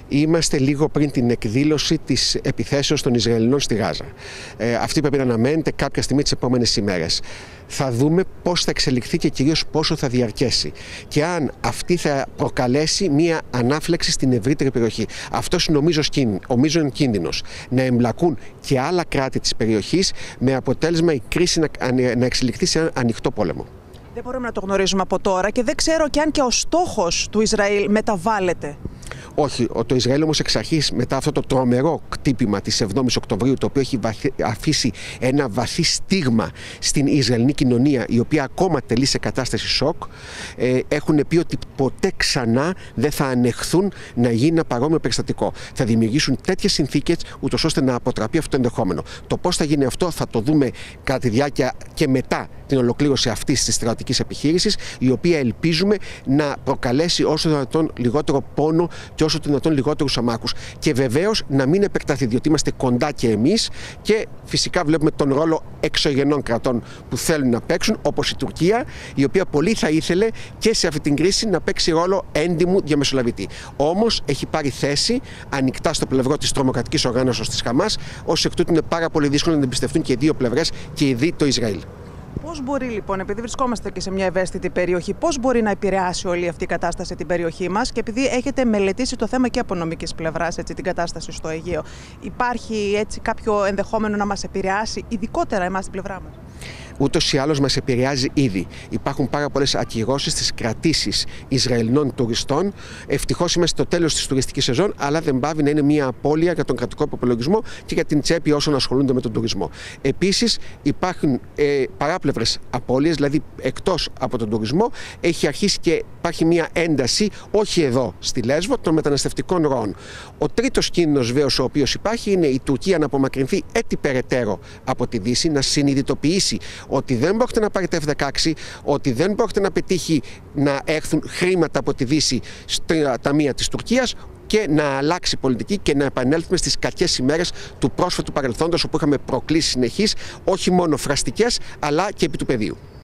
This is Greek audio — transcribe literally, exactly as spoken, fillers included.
Είμαστε λίγο πριν την εκδήλωση της επιθέσεως των Ισραηλινών στη Γάζα. Ε, αυτή πρέπει να αναμένεται κάποια στιγμή τις επόμενες ημέρες. Θα δούμε πώς θα εξελιχθεί και κυρίως πόσο θα διαρκέσει. Και αν αυτή θα προκαλέσει μία ανάφλεξη στην ευρύτερη περιοχή. Αυτός είναι ο μείζον κίνδυνος. Να εμπλακούν και άλλα κράτη της περιοχής, με αποτέλεσμα η κρίση να, να εξελιχθεί σε ένα ανοιχτό πόλεμο. Δεν μπορούμε να το γνωρίζουμε από τώρα και δεν ξέρω και αν και ο στόχος του Ισραήλ μεταβάλλεται. Όχι, το Ισραήλ όμως εξ αρχής, μετά αυτό το τρομερό κτύπημα της εβδόμης Οκτωβρίου, το οποίο έχει αφήσει ένα βαθύ στίγμα στην Ισραηλινή κοινωνία, η οποία ακόμα τελεί σε κατάσταση σοκ, ε, έχουν πει ότι ποτέ ξανά δεν θα ανεχθούν να γίνει ένα παρόμοιο περιστατικό. Θα δημιουργήσουν τέτοιες συνθήκες, ούτως ώστε να αποτραπεί αυτό το ενδεχόμενο. Το πώς θα γίνει αυτό θα το δούμε κατά τη διάρκεια και μετά την ολοκλήρωση αυτής της στρατιωτικής επιχείρησης, η οποία ελπίζουμε να προκαλέσει όσο δυνατόν λιγότερο πόνο και όσο το δυνατόν λιγότερους αμάχους. Και βεβαίως να μην επεκταθεί, διότι είμαστε κοντά και εμείς και φυσικά βλέπουμε τον ρόλο εξωγενών κρατών που θέλουν να παίξουν, όπως η Τουρκία, η οποία πολύ θα ήθελε και σε αυτή την κρίση να παίξει ρόλο έντιμου διαμεσολαβητή. Όμως έχει πάρει θέση ανοιχτά στο πλευρό της τρομοκρατικής οργάνωσης της Χαμάς, ως εκ τούτου είναι πάρα πολύ δύσκολο να την εμπιστευτούν και οι δύο πλευρές και ήδη το Ισραήλ. Πώς μπορεί λοιπόν, επειδή βρισκόμαστε και σε μια ευαίσθητη περιοχή, πώς μπορεί να επηρεάσει όλη αυτή η κατάσταση την περιοχή μας, και επειδή έχετε μελετήσει το θέμα και από νομικής πλευράς, έτσι, την κατάσταση στο Αιγαίο, υπάρχει έτσι κάποιο ενδεχόμενο να μας επηρεάσει ειδικότερα εμάς την πλευρά μας? Ούτως ή άλλως μας επηρεάζει ήδη. Υπάρχουν πάρα πολλές ακυρώσεις στις κρατήσεις Ισραηλινών τουριστών. Ευτυχώς είμαστε στο τέλος της τουριστικής σεζόν, αλλά δεν πάβει να είναι μια απώλεια για τον κρατικό προπολογισμό και για την τσέπη όσων ασχολούνται με τον τουρισμό. Επίσης, υπάρχουν ε, παράπλευρες απώλειες, δηλαδή εκτός από τον τουρισμό, έχει αρχίσει και υπάρχει μια ένταση, όχι εδώ στη Λέσβο, των μεταναστευτικών ροών. Ο τρίτος κίνδυνος, βέβαιος, ο οποίος υπάρχει, είναι η Τουρκία να απομακρυνθεί έτσι περαιτέρω από τη Δύση, να συνειδητοποιήσει ότι δεν πρόκειται να πάρει τα εφ δεκαέξι, ότι δεν πρόκειται να πετύχει να έρθουν χρήματα από τη Δύση στα ταμεία της Τουρκίας και να αλλάξει πολιτική και να επανέλθουμε στις κακές ημέρες του πρόσφατου παρελθόντος, όπου είχαμε προκλήσεις συνεχείς, όχι μόνο φραστικές, αλλά και επί του πεδίου.